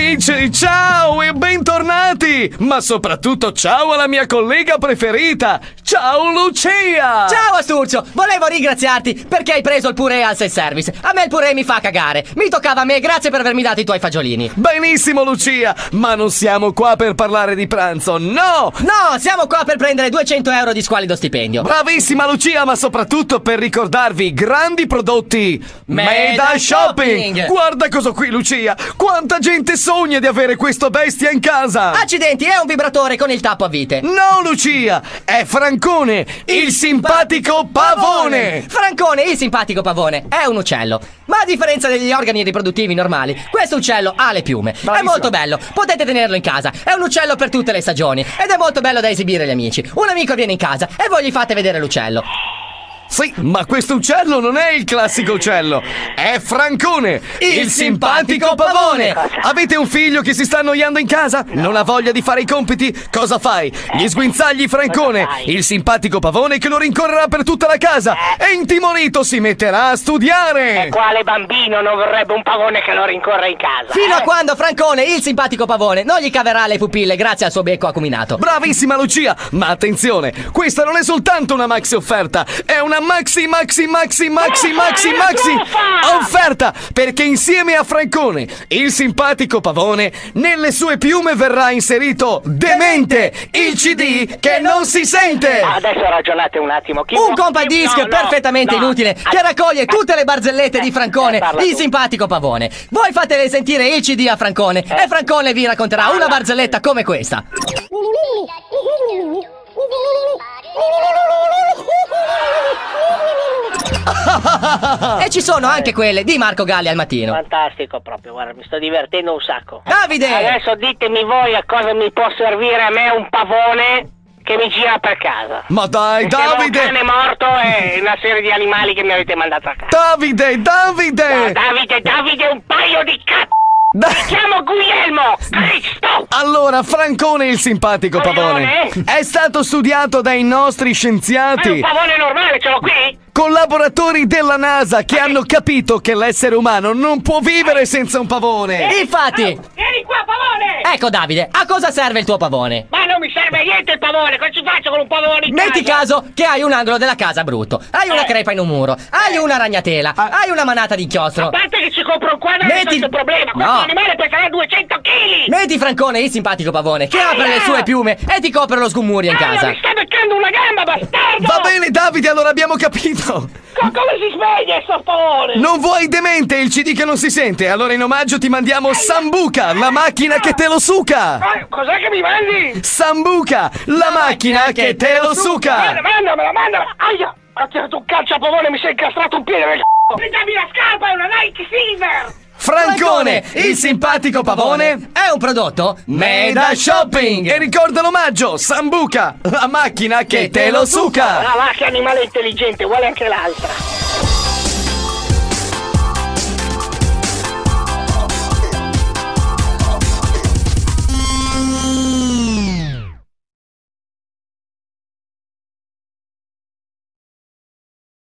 amici, ciao e bentornati! Ma soprattutto ciao alla mia collega preferita! Ciao Lucia! Ciao Asturcio, volevo ringraziarti perché hai preso il purè al self-service. A me il purè mi fa cagare. Mi toccava a me, grazie per avermi dato i tuoi fagiolini. Benissimo Lucia, ma non siamo qua per parlare di pranzo, no! No, siamo qua per prendere 200 euro di squalido stipendio. Bravissima Lucia, ma soprattutto per ricordarvi grandi prodotti Meda Shopping! Guarda cosa qui Lucia, quanta gente sogna di avere questo bestia in casa! Accidenti, è un vibratore con il tappo a vite. No Lucia, è Francone, il simpatico pavone! Francone, il simpatico pavone, è un uccello. Ma a differenza degli organi riproduttivi normali, questo uccello ha le piume. Bravissimo. È molto bello, potete tenerlo in casa. È un uccello per tutte le stagioni ed è molto bello da esibire agli amici. Un amico viene in casa e voi gli fate vedere l'uccello. Sì, ma questo uccello non è il classico uccello, è Francone, il simpatico pavone! Avete un figlio che si sta annoiando in casa? Non ha voglia di fare i compiti? Cosa fai? Gli sguinzagli Francone, il simpatico pavone che lo rincorrerà per tutta la casa e intimorito si metterà a studiare! E quale bambino non vorrebbe un pavone che lo rincorra in casa? Fino a quando Francone, il simpatico pavone, non gli caverà le pupille grazie al suo becco acuminato. Bravissima Lucia, ma attenzione, questa non è soltanto una maxi offerta, è una maxi offerta, perché insieme a Francone, il simpatico pavone, nelle sue piume verrà inserito Demente, il CD che non si sente. Adesso ragionate un attimo. Un compact disc perfettamente inutile che raccoglie tutte le barzellette di Francone, il simpatico pavone. Voi fatele sentire il CD a Francone e Francone vi racconterà una barzelletta come questa. E ci sono anche quelle di Marco Galli al mattino. Fantastico proprio, guarda, mi sto divertendo un sacco. Davide! Adesso ditemi voi a cosa mi può servire a me un pavone che mi gira per casa. Ma dai, Insieme a un Davide! cane morto e una serie di animali che mi avete mandato a casa. Davide, Davide, un paio di cazzo! Chiamo Guglielmo! Cristo! Allora, Francone il simpatico pavone è stato studiato dai nostri Ma è un scienziati, pavone normale, ce l'ho qui? collaboratori della NASA, che hanno capito che l'essere umano non può vivere senza un pavone. Infatti, Vieni qua, pavone! ecco Davide, a cosa serve il tuo pavone? Ma non mi serve niente il pavone, cosa ci faccio con un pavone in Metti casa? caso che hai un angolo della casa brutto, hai una crepa in un muro, hai una ragnatela, hai una manata di A inchiostro. parte che ci compro un quadro e risolto il problema, questo No. animale peserà 200 kg! Metti Francone, il simpatico pavone, che apre le sue piume e ti copre lo sgummurio in casa. Mi sta beccando una gamba, bastardo! Va bene Davide, allora abbiamo capito. Come si sveglia sto pavone? Non vuoi Demente, il CD che non si sente? Allora in omaggio ti mandiamo Sambuca, la macchina che te lo suca. Cos'è che mi mandi? Sambuca, la macchina che te lo suca. Mandamela! Aia! Ho tirato un calcio a pavone e mi si è incastrato un piede nel c***o! Dammi la scarpa, è una Nike Silver! Francone, il simpatico pavone è un prodotto Meda Shopping. E ricorda l'omaggio, Sambuca, la macchina che te lo suca. La vacca animale intelligente, vuole anche l'altra.